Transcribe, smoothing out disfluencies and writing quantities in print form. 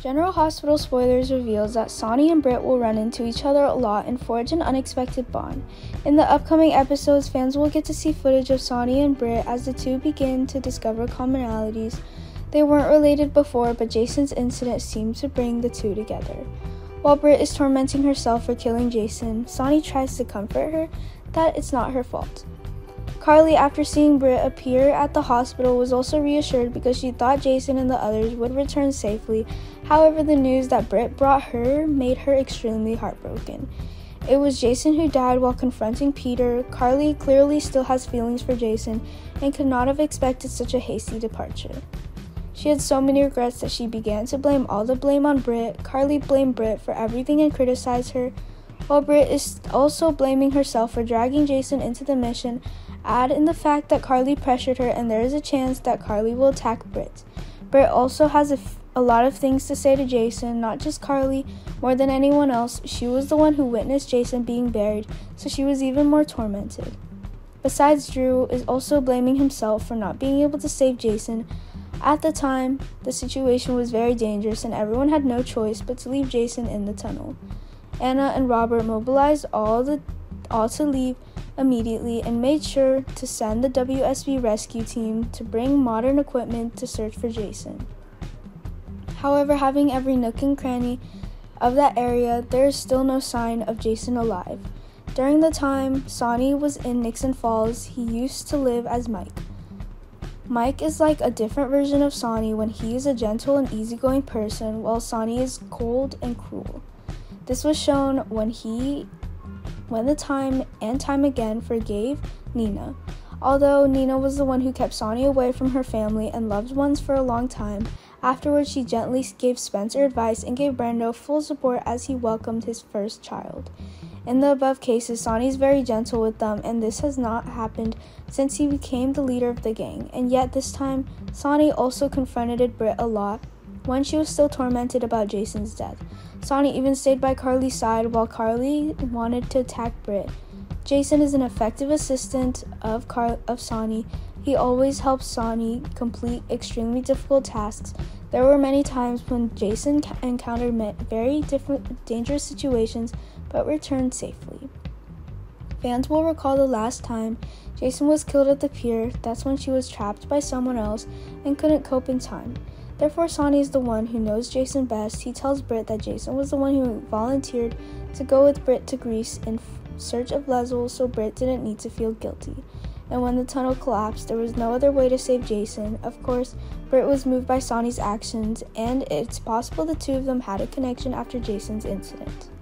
General Hospital spoilers reveals that Sonny and Britt will run into each other a lot and forge an unexpected bond. In the upcoming episodes, fans will get to see footage of Sonny and Britt as the two begin to discover commonalities. They weren't related before, but Jason's incident seemed to bring the two together. While Britt is tormenting herself for killing Jason, Sonny tries to comfort her that it's not her fault. Carly, after seeing Britt appear at the hospital, was also reassured because she thought Jason and the others would return safely. However, the news that Britt brought her made her extremely heartbroken. It was Jason who died while confronting Peter. Carly clearly still has feelings for Jason and could not have expected such a hasty departure. She had so many regrets that she began to blame all the blame on Britt. Carly blamed Britt for everything and criticized her, while Britt is also blaming herself for dragging Jason into the mission. Add in the fact that Carly pressured her, and there is a chance that Carly will attack Britt. Britt also has a lot of things to say to Jason, not just Carly. More than anyone else, she was the one who witnessed Jason being buried, so she was even more tormented. Besides, Drew is also blaming himself for not being able to save Jason. At the time, the situation was very dangerous and everyone had no choice but to leave Jason in the tunnel. Anna and Robert mobilized all to leave immediately and made sure to send the WSB rescue team to bring modern equipment to search for Jason. However, having every nook and cranny of that area, there is still no sign of Jason alive. During the time Sonny was in Nixon Falls, he used to live as Mike. Mike is like a different version of Sonny when he is a gentle and easygoing person, while Sonny is cold and cruel. This was shown when the time and time again forgave Nina. Although Nina was the one who kept Sonny away from her family and loved ones for a long time, afterwards she gently gave Spencer advice and gave Brando full support as he welcomed his first child. In the above cases, Sonny is very gentle with them, and this has not happened since he became the leader of the gang. And yet this time, Sonny also confronted Britt a lot when she was still tormented about Jason's death. Sonny even stayed by Carly's side while Carly wanted to attack Britt. Jason is an effective assistant of Sonny. He always helps Sonny complete extremely difficult tasks. There were many times when Jason encountered very dangerous situations but returned safely. Fans will recall the last time Jason was killed at the pier. That's when she was trapped by someone else and couldn't cope in time. Therefore, Sonny is the one who knows Jason best. He tells Britt that Jason was the one who volunteered to go with Britt to Greece in search of Leslie, so Britt didn't need to feel guilty. And when the tunnel collapsed, there was no other way to save Jason. Of course, Britt was moved by Sonny's actions, and it's possible the two of them had a connection after Jason's incident.